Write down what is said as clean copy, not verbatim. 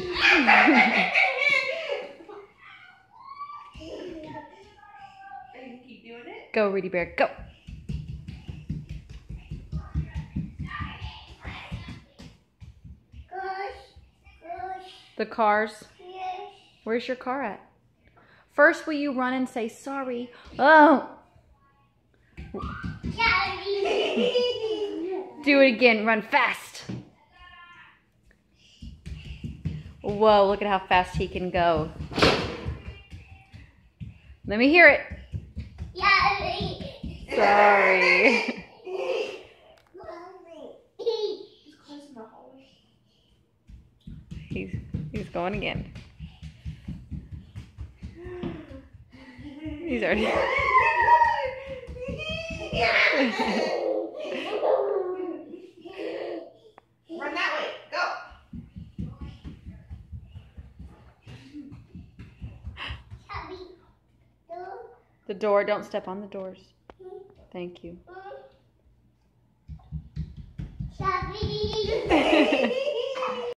Keep doing it. Go, Rudy Bear, go. The cars? Yes. Where's your car at? First, will you run and say sorry? Oh! Do it again. Run fast. Whoa, look at how fast he can go. Let me hear it. Sorry. He's going again. He's already. Run that way. Go. The door. Don't step on the doors. Thank you.